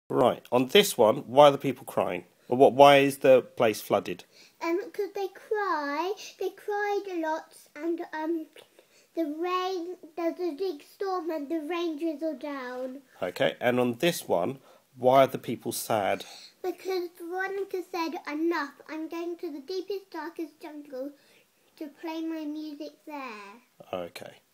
Right. On this one, why are the people crying? Or what? Why is the place flooded? Because they cried a lot, and there's a big storm and the rain drizzled down. Okay. And on this one, why are the people sad? Because Veronica said, enough, I'm going to the deepest, darkest jungle to play my music there. Okay.